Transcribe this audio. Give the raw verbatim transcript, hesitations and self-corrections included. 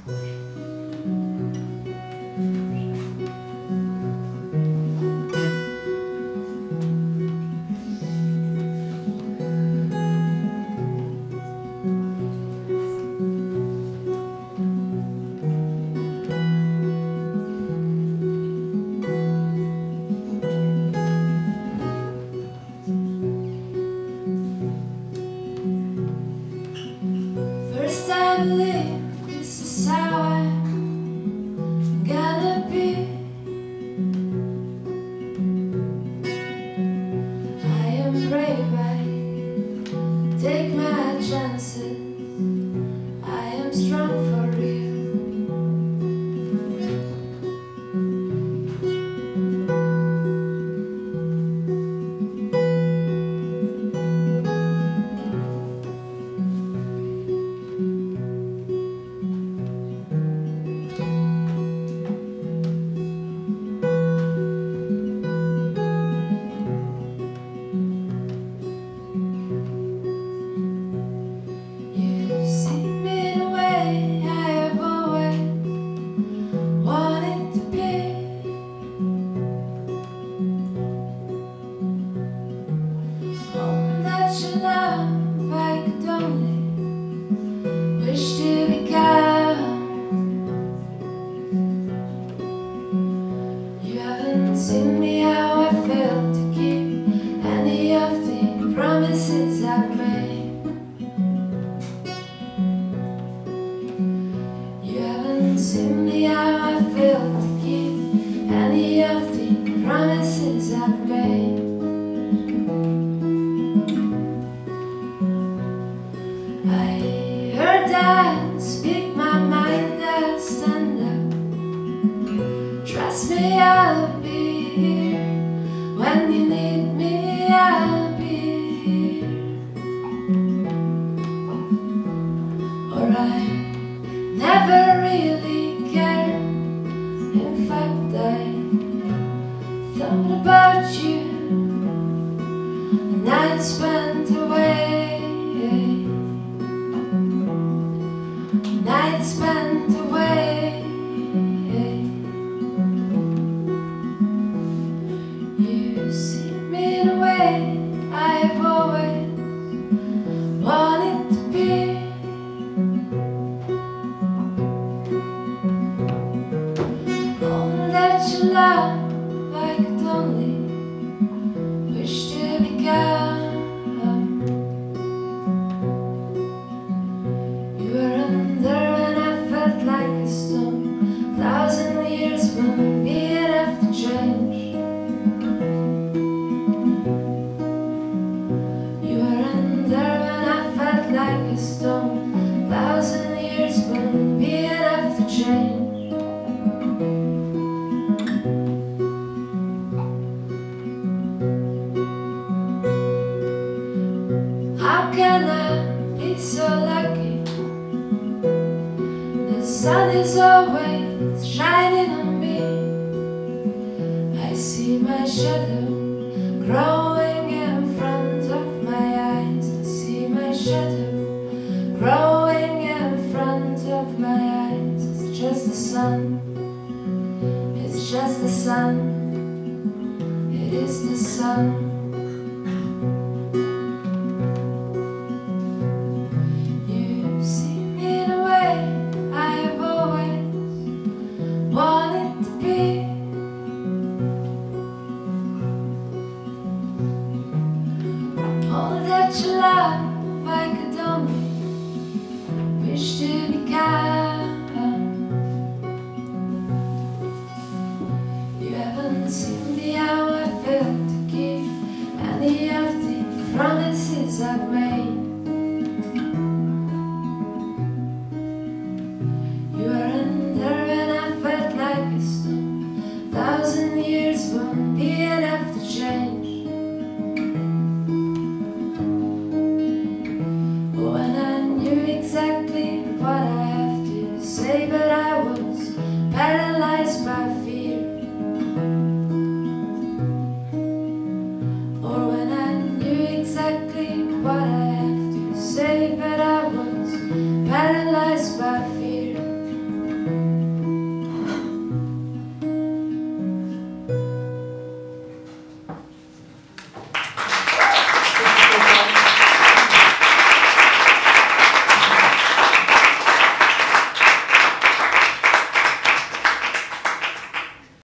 I believe this is how I'm gonna be. I am brave, I take my chances. I am strong for real. Love, I could only wish to become. You haven't seen me how I failed to keep any of the promises I've made. You haven't seen me how I failed to keep any of the promises I've made. I heard that speak my mind, I'll stand up. Trust me, I'll be here. When you need me, I'll be here. Or I never really cared. In fact, I thought about you. The night spent away. Night spent away. You see me in a way I've always wanted to be. All that you love, I could only wish to become. You were under when I felt like a stone. Thousand years won't be enough to change. You were under when I felt like a stone. Thousand years won't be enough to change. How can I be so lucky? The sun is always shining on me. I see my shadow growing in front of my eyes. I see my shadow growing in front of my eyes. It's just the sun. It's just the sun. It is the sun.